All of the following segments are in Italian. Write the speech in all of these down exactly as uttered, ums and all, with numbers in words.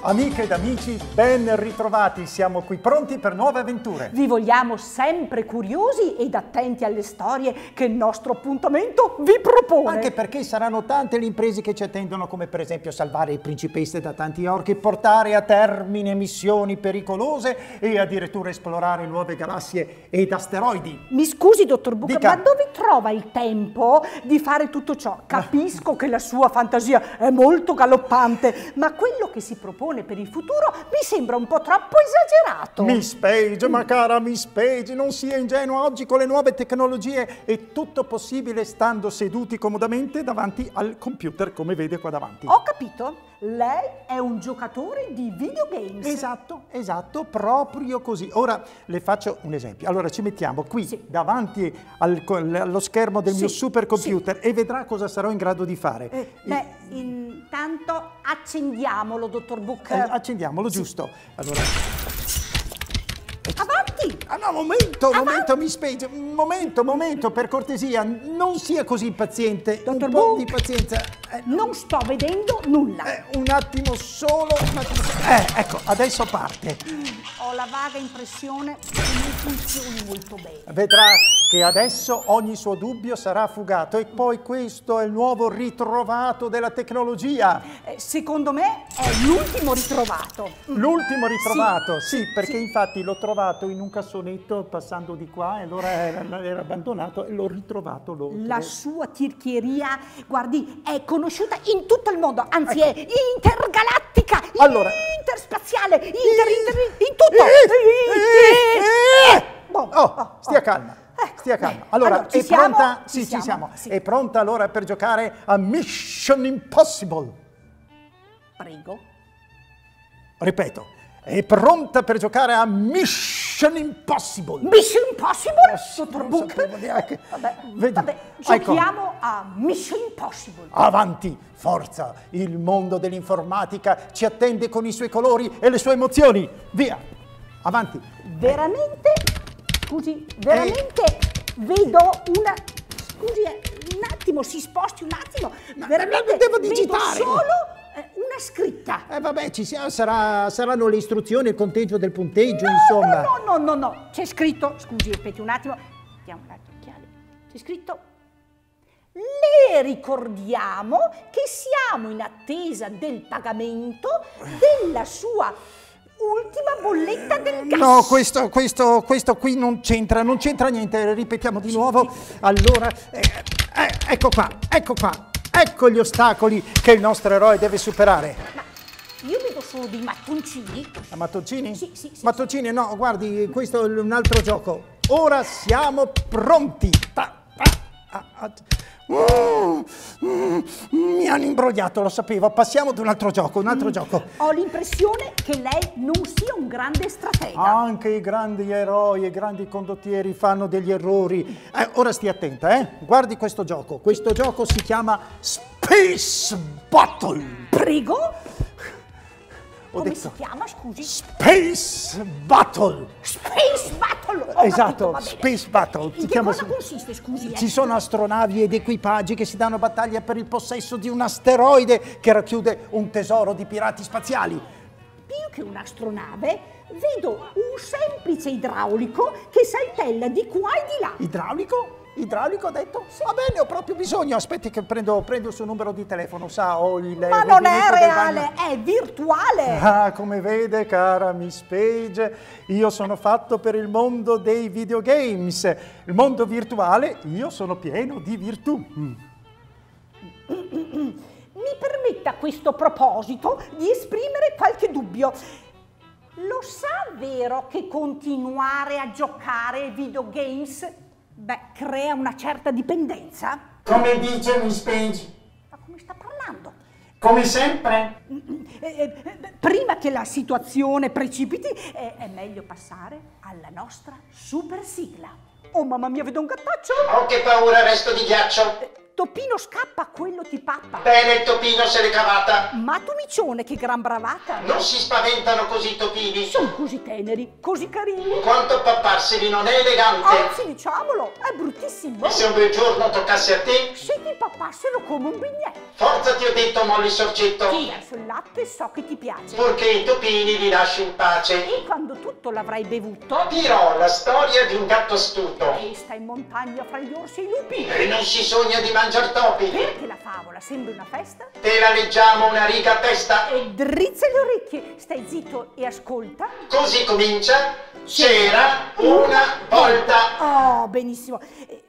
Amiche ed amici, ben ritrovati, siamo qui pronti per nuove avventure. Vi vogliamo sempre curiosi ed attenti alle storie che il nostro appuntamento vi propone. Anche perché saranno tante le imprese che ci attendono, come per esempio salvare le principesse da tanti orchi, portare a termine missioni pericolose e addirittura esplorare nuove galassie ed asteroidi. Mi scusi, dottor Buca, Dica. ma dove trova il tempo di fare tutto ciò? Capisco che la sua fantasia è molto galoppante, ma quello che si propone per il futuro mi sembra un po' troppo esagerato. Miss Page, ma cara Miss Page, non sia ingenua, oggi con le nuove tecnologie è tutto possibile stando seduti comodamente davanti al computer, come vede qua davanti. Ho capito, lei è un giocatore di videogames. Esatto, esatto, proprio così. Ora le faccio un esempio. Allora ci mettiamo qui Sì. davanti al, allo schermo del Sì, mio supercomputer e vedrà cosa sarò in grado di fare. Eh, beh, intanto accendiamolo, dottor Buca. Eh, accendiamolo, giusto. Allora. Avanti! Ah no, momento, Avanti. momento, Miss Page, momento, momento, per cortesia, non sia così impaziente, Dottor un po' Bu, di pazienza. Eh, Non sto vedendo nulla. eh, un attimo solo, un attimo solo. Eh, ecco, adesso parte. Ho la vaga impressione che non funzioni molto bene. Vedrà che adesso ogni suo dubbio sarà fugato e poi questo è il nuovo ritrovato della tecnologia. Eh, secondo me è l'ultimo ritrovato. L'ultimo ritrovato, sì, sì, perché sì. infatti l'ho trovato in un cassonetto passando di qua e allora era, era abbandonato e l'ho ritrovato. L'ho La sua tirchieria, guardi, è conosciuta in tutto il mondo, anzi è intergalattica, Allora. interspaziale, inter, inter, in tutto. Boh, Oh, oh, stia oh. calma. Ecco, Stia calma. beh, Allora, allora, ci è siamo? pronta? Ci Sì, ci siamo, siamo. sì. È pronta allora per giocare a Mission Impossible. Prego. Ripeto, è pronta per giocare a Mission Impossible. Mission Impossible? Dottor non Buca? sapevo neanche. Vabbè, Vedi? vabbè, Ecco. giochiamo a Mission Impossible. Avanti, forza! Il mondo dell'informatica ci attende con i suoi colori e le sue emozioni. Via! Avanti! Veramente, scusi, veramente vedo una, scusi, eh, un attimo, si sposti un attimo, Ma- veramente ma devo vedo digitare. solo eh, una scritta. Eh vabbè, ci sia, sarà, saranno le istruzioni, il conteggio del punteggio, No, insomma. no, no, no, no, c'è scritto, scusi, aspetti un attimo, mettiamo un attimo occhiali, c'è scritto, le ricordiamo che siamo in attesa del pagamento della sua ultima bolletta del gas. No, questo, questo, questo qui non c'entra, non c'entra niente, ripetiamo di nuovo. Allora, eh, eh, ecco qua, ecco qua, ecco gli ostacoli che il nostro eroe deve superare. Ma io vedo solo dei mattoncini. A mattoncini? Sì, sì, sì. Mattoncini, no, guardi, questo è un altro gioco. Ora siamo pronti. Ta- ta- ah, ah. Mm, mm, mi hanno imbrogliato, lo sapevo. Passiamo ad un altro gioco, un altro gioco. Ho l'impressione che lei non sia un grande stratega. Anche i grandi eroi e i grandi condottieri fanno degli errori. Eh, ora stia attenta, eh? Guardi questo gioco. Questo gioco si chiama Space Battle. Prego? Ho Come detto si chiama, scusi? Space Battle. Space Battle! Ho Esatto, capito, va bene. Space Battle. In Si che chiama- cosa consiste, scusi? eh? Ci sono astronavi ed equipaggi che si danno battaglia per il possesso di un asteroide che racchiude un tesoro di pirati spaziali. Più che un'astronave, vedo un semplice idraulico che saltella di qua e di là. Idraulico? Idraulico ha detto? Va bene, ho proprio bisogno. Aspetti che prendo, prendo il suo numero di telefono, sa, ho il Ma non è rubinetto del bagno. reale, è virtuale. Ah, come vede, cara Miss Page, io sono fatto per il mondo dei videogames. Il mondo virtuale, io sono pieno di virtù. Mm. Mi permetta a questo proposito di esprimere qualche dubbio. Lo sa vero che continuare a giocare ai videogames, beh, crea una certa dipendenza? Come dice Miss Page? Ma come sta parlando? Come sempre? Eh, eh, prima che la situazione precipiti, eh, è meglio passare alla nostra super sigla. Oh mamma mia, vedo un gattaccio! Oh, che paura, resto di ghiaccio. Eh, Topino scappa, quello ti pappa. Bene, il topino se l'è cavata. Ma tu micione, che gran bravata. Non si spaventano così i topini. Sono così teneri, così carini. Quanto papparseli non è elegante. Anzi, diciamolo, è bruttissimo. E se un bel giorno toccasse a te? Se ti pappassero come un bignè. Forza ti ho detto, molli sorgetto. Ti verso il latte, so che ti piace. Purché i topini li lasci in pace. E quando tutto l'avrai bevuto, Dirò la storia di un gatto astuto. e sta in montagna fra gli orsi e i lupi. E non si sogna di mangiar topi. Perché la favola sembra una festa? Te la leggiamo una riga a testa. E drizza le orecchie, stai zitto e ascolta. Così comincia. C'era una volta. Oh, benissimo. E-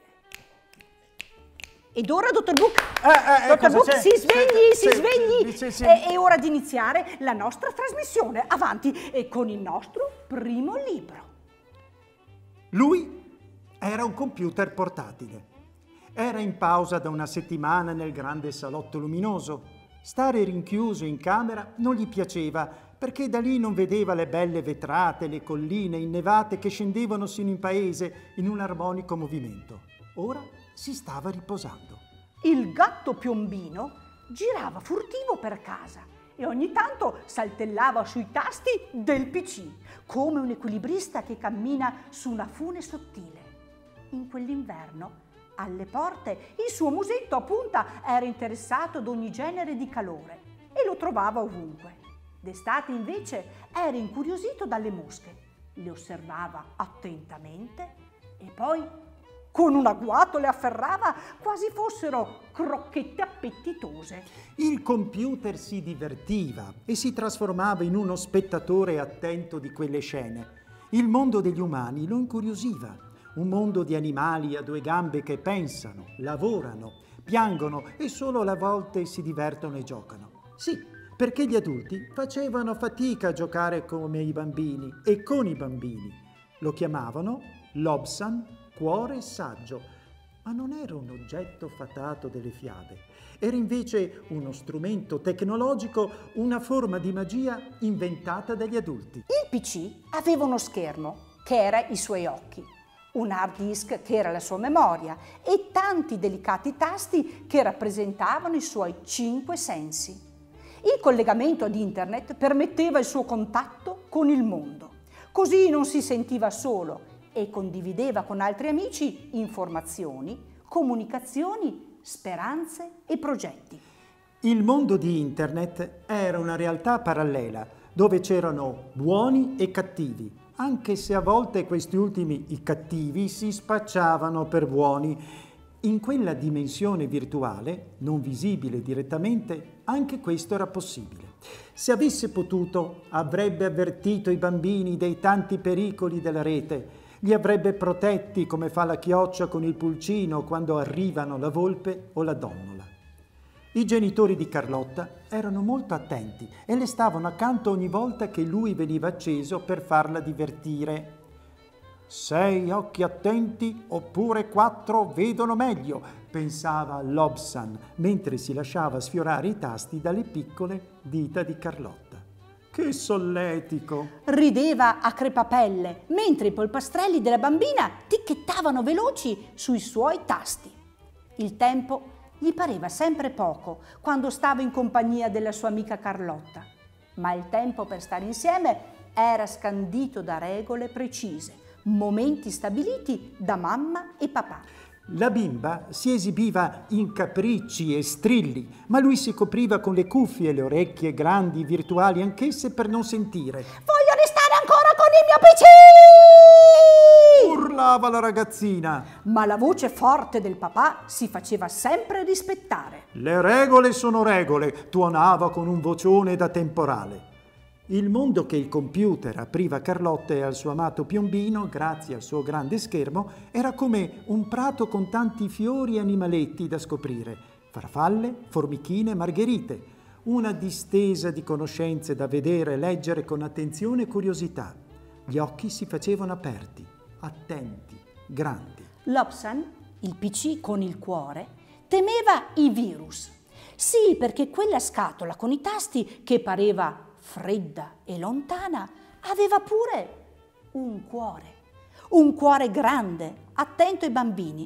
Ed ora, dottor Book, Eh, eh, eh, dottor cosa Book, c'è? si svegli, Sì, si sì, svegli. sì, sì. È, è ora di iniziare la nostra trasmissione. Avanti, e con il nostro primo libro. Lui era un computer portatile. Era in pausa da una settimana nel grande salotto luminoso. Stare rinchiuso in camera non gli piaceva, perché da lì non vedeva le belle vetrate, le colline innevate che scendevano sino in paese in un armonico movimento. Ora si stava riposando. Il gatto piombino girava furtivo per casa e ogni tanto saltellava sui tasti del P C, come un equilibrista che cammina su una fune sottile. In quell'inverno, alle porte, il suo musetto a punta era interessato ad ogni genere di calore e lo trovava ovunque. D'estate, invece, era incuriosito dalle mosche. Le osservava attentamente e poi, con un agguato, le afferrava quasi fossero crocchette appetitose. Il computer si divertiva e si trasformava in uno spettatore attento di quelle scene. Il mondo degli umani lo incuriosiva. Un mondo di animali a due gambe che pensano, lavorano, piangono e solo a volte si divertono e giocano. Sì, perché gli adulti facevano fatica a giocare come i bambini e con i bambini. Lo chiamavano Lobsan, cuore saggio, ma non era un oggetto fatato delle fiabe. Era invece uno strumento tecnologico, una forma di magia inventata dagli adulti. Il P C aveva uno schermo, che era i suoi occhi, un hard disk che era la sua memoria e tanti delicati tasti che rappresentavano i suoi cinque sensi. Il collegamento ad internet permetteva il suo contatto con il mondo. Così non si sentiva solo e condivideva con altri amici informazioni, comunicazioni, speranze e progetti. Il mondo di internet era una realtà parallela dove c'erano buoni e cattivi, anche se a volte questi ultimi, i cattivi, si spacciavano per buoni. In quella dimensione virtuale, non visibile direttamente, anche questo era possibile. Se avesse potuto, avrebbe avvertito i bambini dei tanti pericoli della rete, li avrebbe protetti come fa la chioccia con il pulcino quando arrivano la volpe o la donnola. I genitori di Carlotta erano molto attenti e le stavano accanto ogni volta che lui veniva acceso per farla divertire. Sei occhi attenti oppure quattro vedono meglio, pensava Lobsan mentre si lasciava sfiorare i tasti dalle piccole dita di Carlotta. Che solletico! Rideva a crepapelle, mentre i polpastrelli della bambina ticchettavano veloci sui suoi tasti. Il tempo gli pareva sempre poco quando stava in compagnia della sua amica Carlotta, ma il tempo per stare insieme era scandito da regole precise, momenti stabiliti da mamma e papà. La bimba si esibiva in capricci e strilli, ma lui si copriva con le cuffie e le orecchie grandi, virtuali anch'esse, per non sentire. Voglio restare ancora con il mio P C! Urlava la ragazzina. Ma la voce forte del papà si faceva sempre rispettare. Le regole sono regole, tuonava con un vocione da temporale. Il mondo che il computer apriva a Carlotta e al suo amato piombino, grazie al suo grande schermo, era come un prato con tanti fiori e animaletti da scoprire, farfalle, formichine, margherite, una distesa di conoscenze da vedere e leggere con attenzione e curiosità. Gli occhi si facevano aperti, attenti, grandi. Lobsan, il P C con il cuore, temeva i virus. Sì, perché quella scatola con i tasti che pareva fredda e lontana, aveva pure un cuore, un cuore grande, attento ai bambini.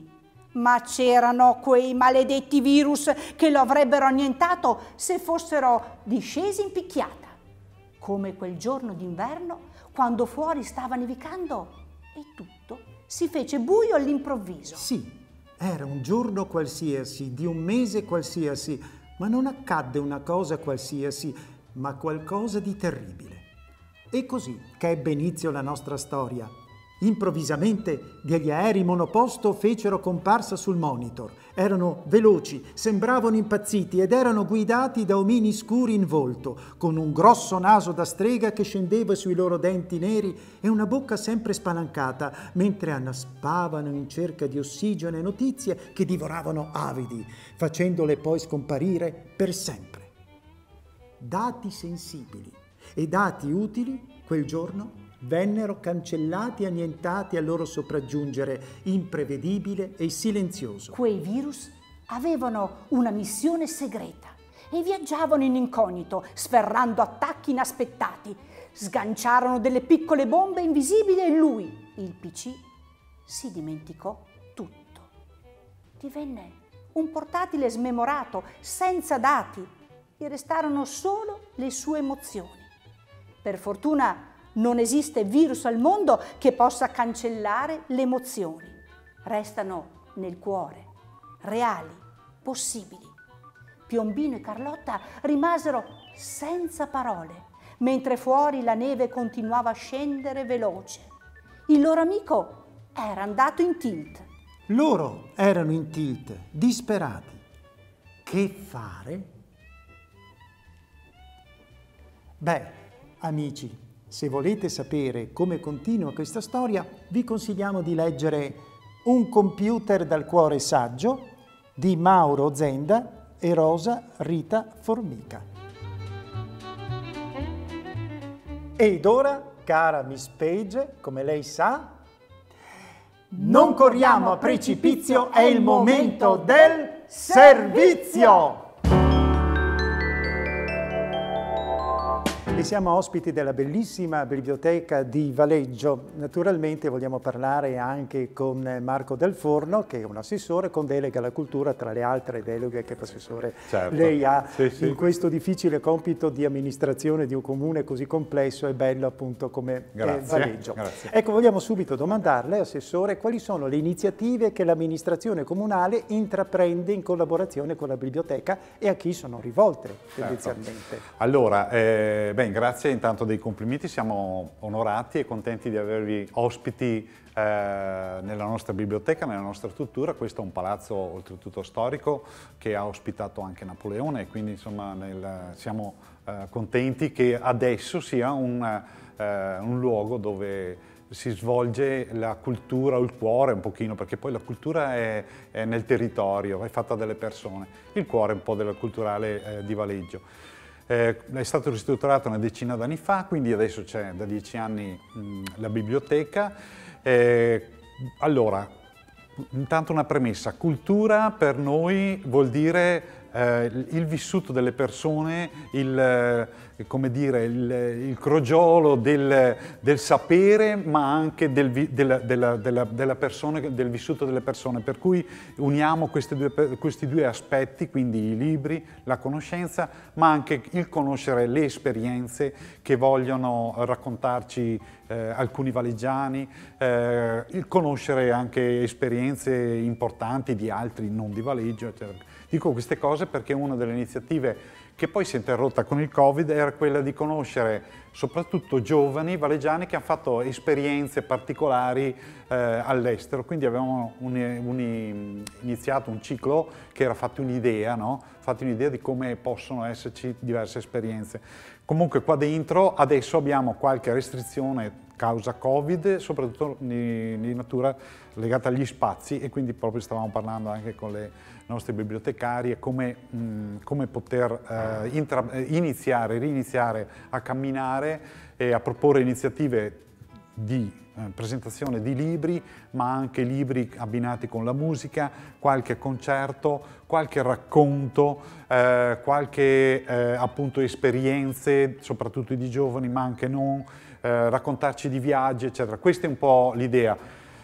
Ma c'erano quei maledetti virus che lo avrebbero annientato se fossero discesi in picchiata, come quel giorno d'inverno quando fuori stava nevicando e tutto si fece buio all'improvviso. Sì, era un giorno qualsiasi, di un mese qualsiasi, ma non accadde una cosa qualsiasi, ma qualcosa di terribile. E così che ebbe inizio la nostra storia. Improvvisamente degli aerei monoposto fecero comparsa sul monitor. Erano veloci, sembravano impazziti ed erano guidati da omini scuri in volto, con un grosso naso da strega che scendeva sui loro denti neri e una bocca sempre spalancata, mentre annaspavano in cerca di ossigeno e notizie che divoravano avidi, facendole poi scomparire per sempre. Dati sensibili e dati utili quel giorno vennero cancellati e annientati al loro sopraggiungere imprevedibile e silenzioso. Quei virus avevano una missione segreta e viaggiavano in incognito, sferrando attacchi inaspettati. Sganciarono delle piccole bombe invisibili e lui, il P C, si dimenticò tutto. Divenne un portatile smemorato, senza dati, e restarono solo le sue emozioni. Per fortuna non esiste virus al mondo che possa cancellare le emozioni. Restano nel cuore, reali, possibili. Piombino e Carlotta rimasero senza parole, mentre fuori la neve continuava a scendere veloce. Il loro amico era andato in tilt. Loro erano in tilt, disperati. Che fare? Beh, amici, se volete sapere come continua questa storia, vi consigliamo di leggere Un computer dal cuore saggio di Mauro Zenda e Rosa Rita Formica. Ed ora, cara Miss Page, come lei sa, non corriamo a precipizio, è il momento del servizio! E siamo ospiti della bellissima biblioteca di Valeggio. Naturalmente vogliamo parlare anche con Marco Del Forno, che è un assessore con delega alla cultura, tra le altre deleghe che l'assessore certo. lei ha sì, sì. in questo difficile compito di amministrazione di un comune così complesso e bello appunto come Grazie. è Valeggio. Grazie. Ecco, vogliamo subito domandarle, assessore, quali sono le iniziative che l'amministrazione comunale intraprende in collaborazione con la biblioteca e a chi sono rivolte tendenzialmente? Certo. Allora, eh, beh, grazie intanto dei complimenti, siamo onorati e contenti di avervi ospiti eh, nella nostra biblioteca, nella nostra struttura. Questo è un palazzo oltretutto storico che ha ospitato anche Napoleone e quindi insomma nel, siamo eh, contenti che adesso sia un, eh, un luogo dove si svolge la cultura o il cuore un pochino, perché poi la cultura è, è nel territorio, è fatta dalle persone, il cuore è un po' della culturale eh, di Valeggio. Eh, è stato ristrutturato una decina d'anni fa, quindi adesso c'è da dieci anni mh, la biblioteca. Eh, allora, intanto una premessa, cultura per noi vuol dire eh, il vissuto delle persone, il, eh, come dire, il, il crogiolo del, del sapere, ma anche del, della, della, della, della persona, del vissuto delle persone, per cui uniamo questi due, questi due aspetti, quindi i libri, la conoscenza, ma anche il conoscere le esperienze che vogliono raccontarci eh, alcuni valeggiani, eh, il conoscere anche esperienze importanti di altri non di Valeggio, eccetera. Dico queste cose perché una delle iniziative che poi si è interrotta con il Covid era quella di conoscere soprattutto giovani valeggiani che hanno fatto esperienze particolari eh, all'estero. Quindi avevamo un, un, iniziato un ciclo che era fatto un'idea, no? Fatto un'idea di come possono esserci diverse esperienze. Comunque qua dentro adesso abbiamo qualche restrizione causa Covid, soprattutto di, di natura legata agli spazi, e quindi proprio stavamo parlando anche con le nostre bibliotecarie come, mh, come poter eh, intra, iniziare, riniziare a camminare e a proporre iniziative di eh, presentazione di libri, ma anche libri abbinati con la musica, qualche concerto, qualche racconto, eh, qualche eh, appunto esperienze, soprattutto di giovani, ma anche non, eh, raccontarci di viaggi, eccetera. Questa è un po' l'idea.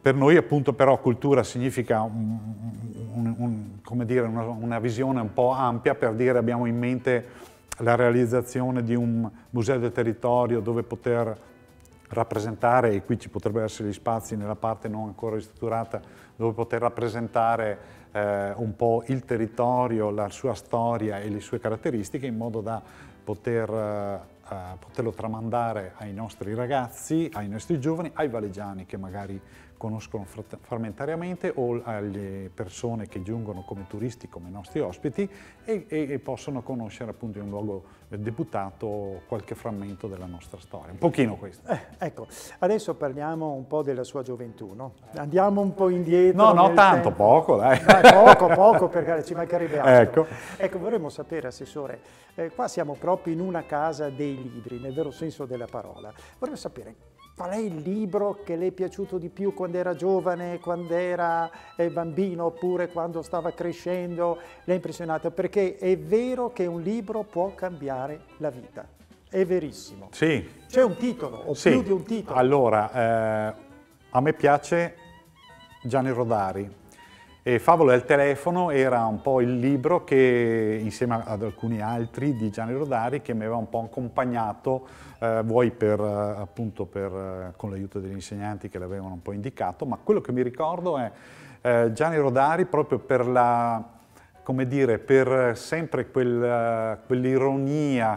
per noi appunto però cultura significa un, un, un, come dire, una, una visione un po' ampia, per dire abbiamo in mente la realizzazione di un museo del territorio dove poter rappresentare, e qui ci potrebbero essere gli spazi nella parte non ancora ristrutturata, dove poter rappresentare eh, un po' il territorio, la sua storia e le sue caratteristiche, in modo da poter, eh, poterlo tramandare ai nostri ragazzi, ai nostri giovani, ai valleggiani che magari conoscono frammentariamente, o alle persone che giungono come turisti, come nostri ospiti, e, e, e possono conoscere appunto in un luogo deputato qualche frammento della nostra storia. Un pochino questo. Eh, ecco, adesso parliamo un po' della sua gioventù, no? Andiamo un po' indietro. No, no, nel tanto, tempo. poco, dai. dai. Poco, poco, perché ci mancherebbe altro. Ecco. Ecco, vorremmo sapere, Assessore, eh, qua siamo proprio in una casa dei libri, nel vero senso della parola. Vorremmo sapere qual è il libro che le è piaciuto di più quando era giovane, quando era eh, bambino, oppure quando stava crescendo, le ha impressionato? Perché è vero che un libro può cambiare la vita, è verissimo. Sì. C'è un titolo, o Sì. più di un titolo. Allora, eh, a me piace Gianni Rodari, e Favole al telefono era un po' il libro che, insieme ad alcuni altri di Gianni Rodari, che mi aveva un po' accompagnato, eh, vuoi per, eh, appunto per, eh, con l'aiuto degli insegnanti che l'avevano un po' indicato, ma quello che mi ricordo è eh, Gianni Rodari proprio per la, come dire, per sempre quel, quell'ironia,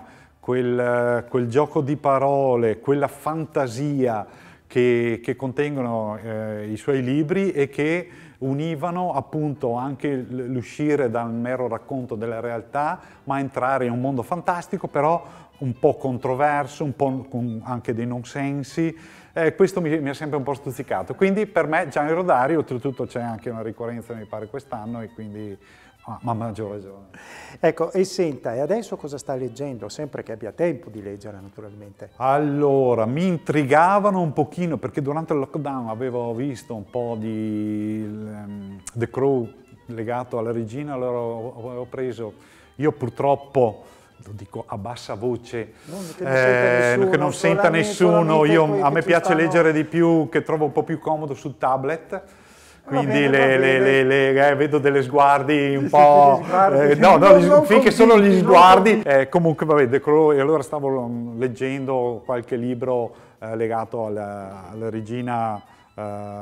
quel, quel gioco di parole, quella fantasia che, che contengono eh, i suoi libri, e che univano appunto anche l'uscire dal mero racconto della realtà, ma entrare in un mondo fantastico, però un po' controverso, un po' con anche dei nonsensi. Eh, questo mi, mi ha sempre un po' stuzzicato. Quindi per me Gianni Rodari, oltretutto c'è anche una ricorrenza, mi pare, quest'anno, e quindi ah, ma maggior ragione. Ecco, e senta, e adesso cosa sta leggendo? Sempre che abbia tempo di leggere, naturalmente. Allora, mi intrigavano un pochino, perché durante il lockdown avevo visto un po' di um, The Crow legato alla regina, allora ho preso, io purtroppo, lo dico a bassa voce, non, che non senta eh, nessuno, che non senta nessuno. Io, a me piace fanno... leggere di più, che trovo un po' più comodo sul tablet. Quindi bene, le, le, le, le, eh, vedo delle sguardi un po'... Eh, no, no, gli, finché sono gli sguardi. Eh, comunque, vabbè, The Crow, e allora stavo leggendo qualche libro eh, legato alla, alla regina, eh,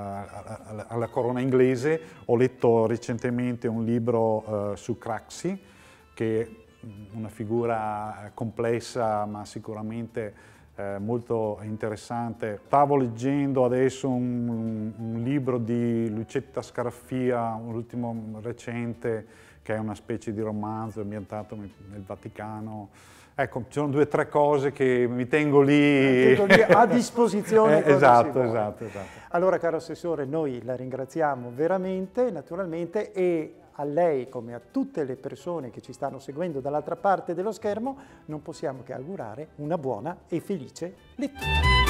alla, alla corona inglese. Ho letto recentemente un libro eh, su Craxi, che è una figura complessa, ma sicuramente... Eh, molto interessante. Stavo leggendo adesso un, un libro di Lucetta Scaraffia, l'ultimo recente, che è una specie di romanzo ambientato nel Vaticano. Ecco, ci sono due o tre cose che mi tengo lì, tengo lì a disposizione. eh, esatto, esatto, esatto. Allora, caro Assessore, noi la ringraziamo veramente, naturalmente, e a lei, come a tutte le persone che ci stanno seguendo dall'altra parte dello schermo, non possiamo che augurare una buona e felice lettura.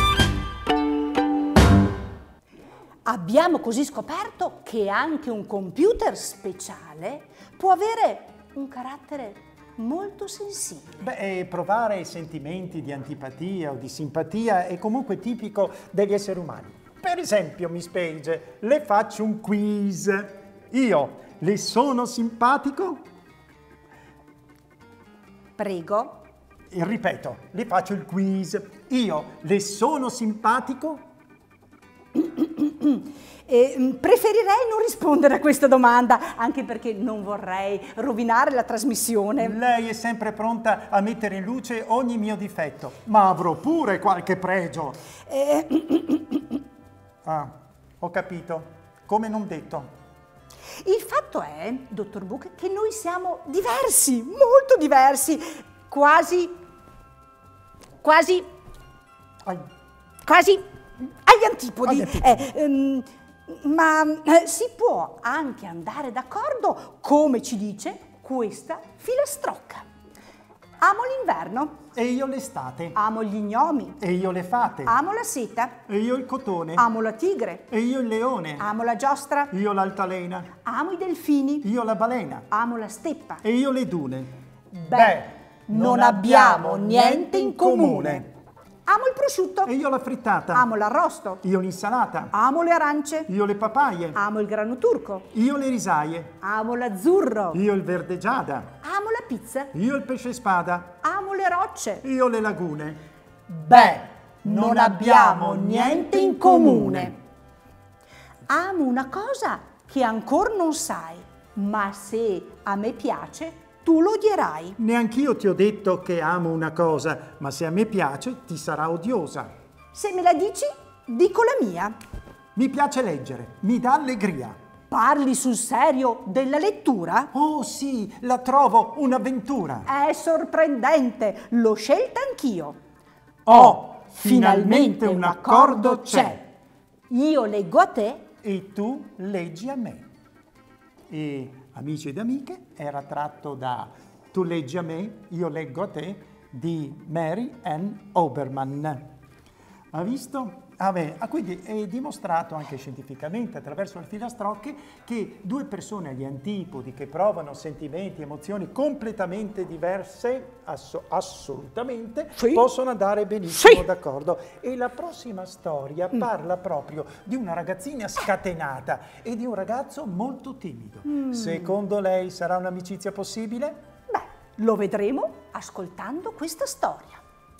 Abbiamo così scoperto che anche un computer speciale può avere un carattere molto sensibile. Beh, provare sentimenti di antipatia o di simpatia è comunque tipico degli esseri umani. Per esempio, Miss Page, le faccio un quiz. Io le sono simpatico? Prego. E ripeto, le faccio il quiz. Io le sono simpatico? E preferirei non rispondere a questa domanda, anche perché non vorrei rovinare la trasmissione. Lei è sempre pronta a mettere in luce ogni mio difetto, ma avrò pure qualche pregio. Eh... Ah, ho capito. Come non detto. Il fatto è, dottor Book, che noi siamo diversi, molto diversi, quasi, quasi, Ai. quasi agli antipodi. Agli antipodi. Eh, ehm, ma eh, si può anche andare d'accordo, come ci dice questa filastrocca. Amo l'inverno. E io l'estate. Amo gli gnomi. E io le fate. Amo la seta. E io il cotone. Amo la tigre. E io il leone. Amo la giostra. Io l'altalena. Amo i delfini. Io la balena. Amo la steppa. E io le dune. Beh, non abbiamo niente in comune. Amo il prosciutto. E io la frittata. Amo l'arrosto. Io l'insalata. Amo le arance. Io le papaie. Amo il grano turco. Io le risaie. Amo l'azzurro. Io il verde giada. Amo la pizza. Io il pesce spada. Amo le rocce. Io le lagune. Beh, non abbiamo niente in comune. Amo una cosa che ancora non sai, ma se a me piace, tu lo odierai. Neanch'io ti ho detto che amo una cosa, ma se a me piace ti sarà odiosa. Se me la dici, dico la mia. Mi piace leggere, mi dà allegria. Parli sul serio della lettura? Oh sì, la trovo un'avventura. È sorprendente, l'ho scelta anch'io. Oh, finalmente un accordo c'è. Io leggo a te E tu leggi a me. E amici ed amiche, era tratto da Tu leggi a me, io leggo a te di Mary Ann Oberman. Ha visto? Ah beh, ah, quindi è dimostrato anche scientificamente attraverso le filastrocche che due persone agli antipodi che provano sentimenti, emozioni completamente diverse, asso- assolutamente, Sì. possono andare benissimo Sì. d'accordo. E la prossima storia parla proprio di una ragazzina scatenata e di un ragazzo molto timido. Secondo lei sarà un'amicizia possibile? Beh, lo vedremo ascoltando questa storia.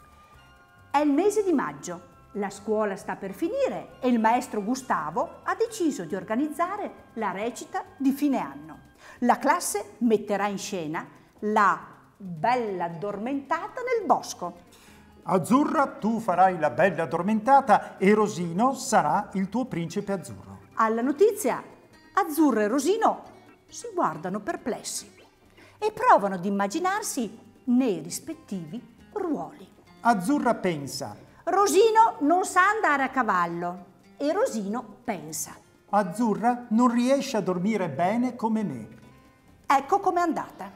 È il mese di maggio, la scuola sta per finire e il maestro Gustavo ha deciso di organizzare la recita di fine anno. La classe metterà in scena la bella addormentata nel bosco. Azzurra, tu farai la bella addormentata e Rosino sarà il tuo principe azzurro. Alla notizia, Azzurra e Rosino si guardano perplessi e provano ad immaginarsi nei rispettivi ruoli. Azzurra pensa, Rosino non sa andare a cavallo e Rosino pensa. Azzurra non riesce a dormire bene come me. Ecco com'è andata.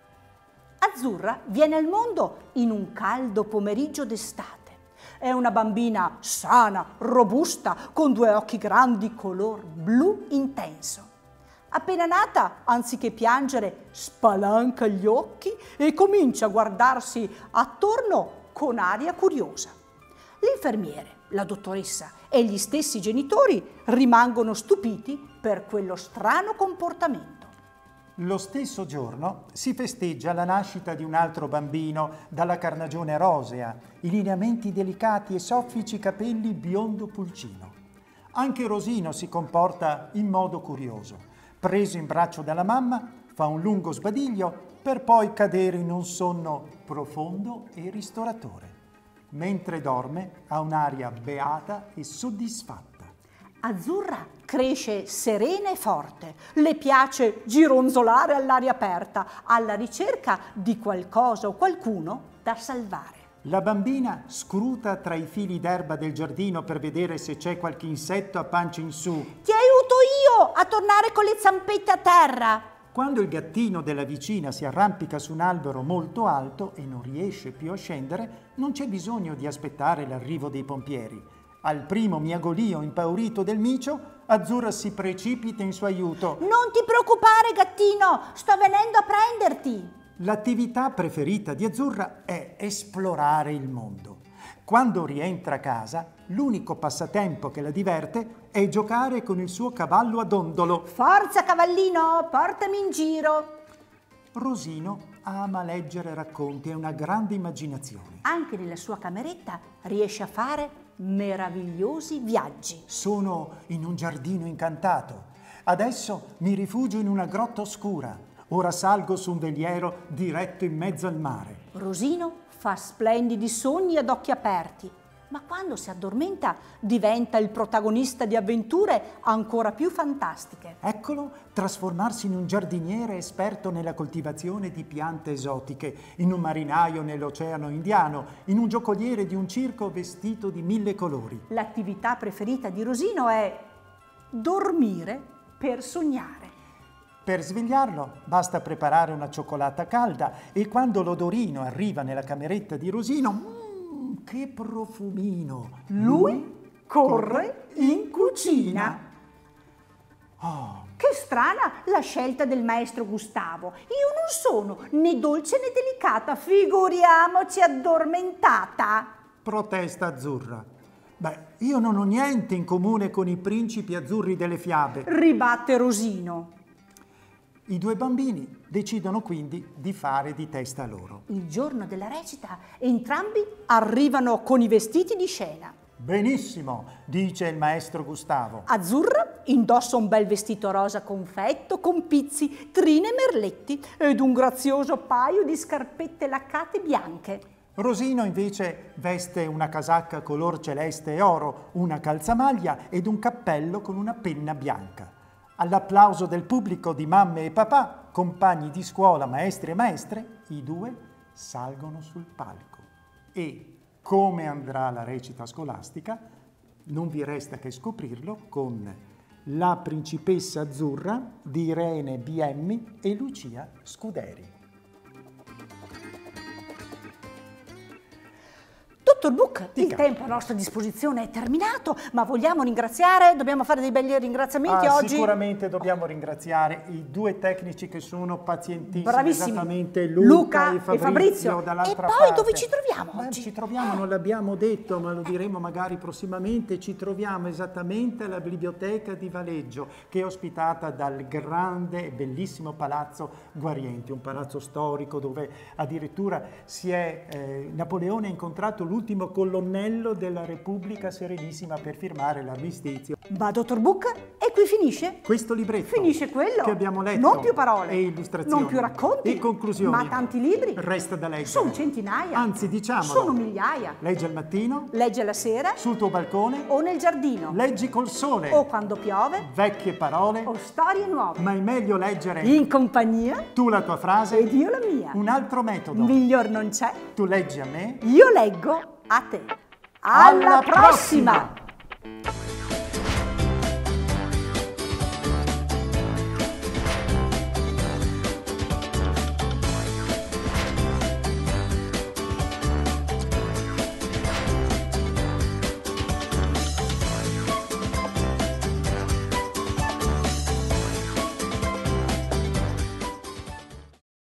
Azzurra viene al mondo in un caldo pomeriggio d'estate. È una bambina sana, robusta, con due occhi grandi color blu intenso. Appena nata, anziché piangere, spalanca gli occhi e comincia a guardarsi attorno con aria curiosa. L'infermiere, la dottoressa e gli stessi genitori rimangono stupiti per quello strano comportamento. Lo stesso giorno si festeggia la nascita di un altro bambino dalla carnagione rosea, i lineamenti delicati e soffici capelli biondo pulcino. Anche Rosino si comporta in modo curioso. Preso in braccio dalla mamma, fa un lungo sbadiglio per poi cadere in un sonno profondo e ristoratore. Mentre dorme ha un'aria beata e soddisfatta. Azzurra cresce serena e forte, le piace gironzolare all'aria aperta, alla ricerca di qualcosa o qualcuno da salvare. La bambina scruta tra i fili d'erba del giardino per vedere se c'è qualche insetto a pancia in su. Ti aiuto io a tornare con le zampette a terra! Quando il gattino della vicina si arrampica su un albero molto alto e non riesce più a scendere, non c'è bisogno di aspettare l'arrivo dei pompieri. Al primo miagolio impaurito del micio, Azzurra si precipita in suo aiuto. Non ti preoccupare, gattino, sto venendo a prenderti! L'attività preferita di Azzurra è esplorare il mondo. Quando rientra a casa, l'unico passatempo che la diverte è giocare con il suo cavallo a dondolo. Forza, cavallino, portami in giro! Rosino ama leggere racconti e ha una grande immaginazione. Anche nella sua cameretta riesce a fare meravigliosi viaggi. Sono in un giardino incantato. Adesso mi rifugio in una grotta oscura. Ora salgo su un veliero diretto in mezzo al mare. Rosino fa splendidi sogni ad occhi aperti, ma quando si addormenta diventa il protagonista di avventure ancora più fantastiche. Eccolo trasformarsi in un giardiniere esperto nella coltivazione di piante esotiche, in un marinaio nell'oceano indiano, in un giocoliere di un circo vestito di mille colori. L'attività preferita di Rosino è dormire per sognare. Per svegliarlo basta preparare una cioccolata calda e quando l'odorino arriva nella cameretta di Rosino, mm, che profumino! Lui corre in cucina. Oh, Che strana la scelta del maestro Gustavo. Io non sono né dolce né delicata, figuriamoci addormentata. protesta Azzurra. Beh, io non ho niente in comune con i principi azzurri delle fiabe. Ribatte Rosino. I due bambini decidono quindi di fare di testa loro. Il giorno della recita entrambi arrivano con i vestiti di scena. Benissimo, dice il maestro Gustavo. Azzurra indossa un bel vestito rosa confetto con pizzi, trine e merletti ed un grazioso paio di scarpette laccate bianche. Rosino invece veste una casacca color celeste e oro, una calzamaglia ed un cappello con una penna bianca. All'applauso del pubblico di mamme e papà, compagni di scuola, maestri e maestre, i due salgono sul palco. E come andrà la recita scolastica non vi resta che scoprirlo con La principessa azzurra di Irene Biemmi e Lucia Scuderi. Dottor Buc, il tempo a nostra disposizione è terminato, ma vogliamo ringraziare, dobbiamo fare dei belli ringraziamenti ah, oggi. Sicuramente dobbiamo ringraziare i due tecnici che sono pazientissimi, bravissimi, esattamente Luca, Luca e Fabrizio, e Fabrizio. dall'altra parte. E poi parte. dove ci troviamo Beh, oggi? Ci troviamo, non l'abbiamo detto, ma lo diremo magari prossimamente, ci troviamo esattamente alla Biblioteca di Valeggio, che è ospitata dal grande e bellissimo Palazzo Guarienti, un palazzo storico dove addirittura si è, eh, Napoleone ha incontrato l'ultimo colonnello della Repubblica Serenissima per firmare l'armistizio. Ma dottor Buc, e qui finisce? Questo libretto Finisce quello? che abbiamo letto. Non più parole. E illustrazioni. Non più racconti. E conclusioni. Ma tanti libri. Resta da leggere. Sono centinaia. Anzi, diciamolo. Sono migliaia. Leggi al mattino. Legge la sera. Sul tuo balcone. O nel giardino. Leggi col sole. O quando piove. Vecchie parole. O storie nuove. Ma è meglio leggere in compagnia. Tu la tua frase. Ed io la mia. Un altro metodo. Miglior non c'è. Tu leggi a me. Io leggo a te. Alla, Alla prossima. prossima.